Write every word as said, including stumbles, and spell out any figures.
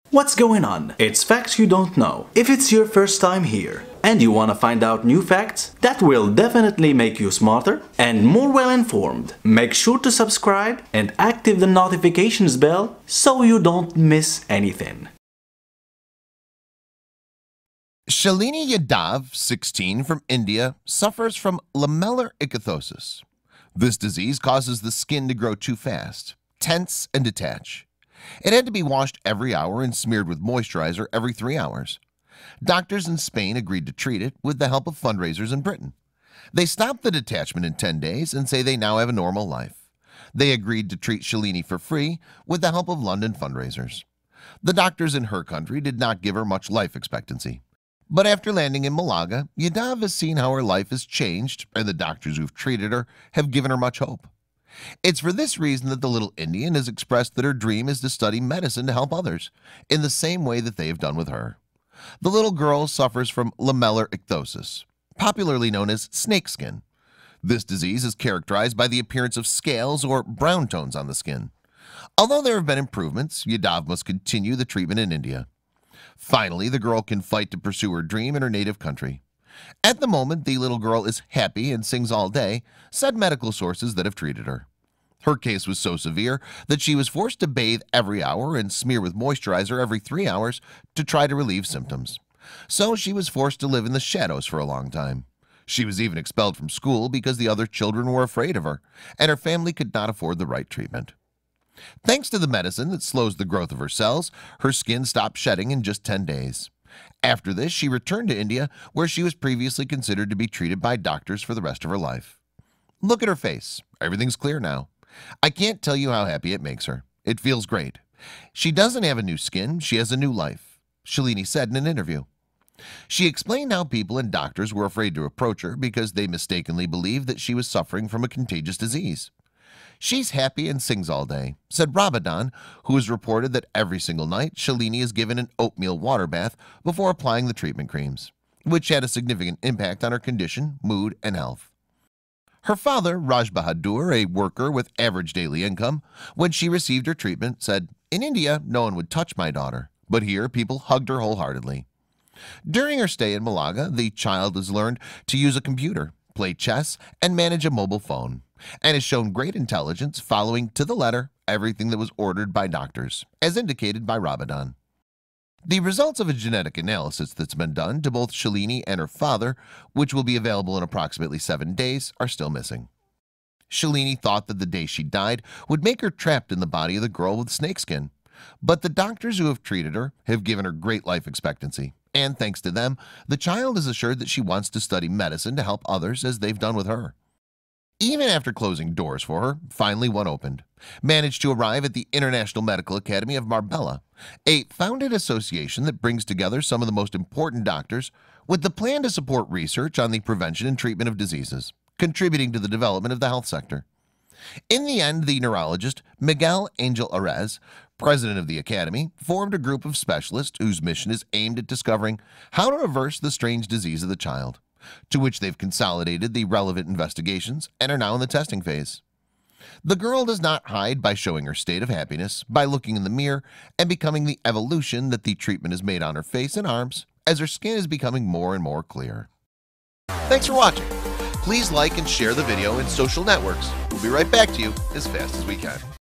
What's going on? It's facts you don't know. If it's your first time here and you want to find out new facts that will definitely make you smarter and more well informed, make sure to subscribe and activate the notifications bell so you don't miss anything. Shalini Yadav, sixteen, from India, suffers from lamellar ichthyosis. This disease causes the skin to grow too fast, tense, and detach. It had to be washed every hour and smeared with moisturizer every three hours. Doctors in Spain agreed to treat it with the help of fundraisers in Britain. They stopped the detachment in ten days and say they now have a normal life. They agreed to treat Shalini for free with the help of London fundraisers. The doctors in her country did not give her much life expectancy. But after landing in Malaga, Yadav has seen how her life has changed, and the doctors who've treated her have given her much hope. It's for this reason that the little Indian has expressed that her dream is to study medicine to help others, in the same way that they have done with her. The little girl suffers from lamellar ichthyosis, popularly known as snake skin. This disease is characterized by the appearance of scales or brown tones on the skin. Although there have been improvements, Yadav must continue the treatment in India. Finally, the girl can fight to pursue her dream in her native country. At the moment, the little girl is happy and sings all day, said medical sources that have treated her. Her case was so severe that she was forced to bathe every hour and smear with moisturizer every three hours to try to relieve symptoms. So she was forced to live in the shadows for a long time. She was even expelled from school because the other children were afraid of her, and her family could not afford the right treatment. Thanks to the medicine that slows the growth of her cells, her skin stopped shedding in just ten days. After this, she returned to India, where she was previously considered to be treated by doctors for the rest of her life. Look at her face. Everything's clear now. I can't tell you how happy it makes her. It feels great. She doesn't have a new skin, she has a new life, Shalini said in an interview. She explained how people and doctors were afraid to approach her because they mistakenly believed that she was suffering from a contagious disease. She's happy and sings all day, said Rabadhan, who has reported that every single night Shalini is given an oatmeal water bath before applying the treatment creams, which had a significant impact on her condition, mood, and health. Her father, Raj Bahadur, a worker with average daily income, when she received her treatment, said, "In India, no one would touch my daughter, but here people hugged her wholeheartedly." During her stay in Malaga, the child has learned to use a computer, play chess, and manage a mobile phone, and has shown great intelligence, following to the letter everything that was ordered by doctors, as indicated by Rabadhan. The results of a genetic analysis that's been done to both Shalini and her father, which will be available in approximately seven days, are still missing. Shalini thought that the day she died would make her trapped in the body of the girl with snakeskin, but the doctors who have treated her have given her great life expectancy, and thanks to them, the child is assured that she wants to study medicine to help others as they've done with her. Even after closing doors for her, finally one opened, managed to arrive at the International Medical Academy of Marbella, a founded association that brings together some of the most important doctors with the plan to support research on the prevention and treatment of diseases, contributing to the development of the health sector. In the end, the neurologist Miguel Angel Arez, president of the Academy, formed a group of specialists whose mission is aimed at discovering how to reverse the strange disease of the child, to which they've consolidated the relevant investigations and are now in the testing phase. The girl does not hide by showing her state of happiness, by looking in the mirror and becoming the evolution that the treatment has made on her face and arms as her skin is becoming more and more clear. Thanks for watching. Please like and share the video in social networks. We'll be right back to you as fast as we can.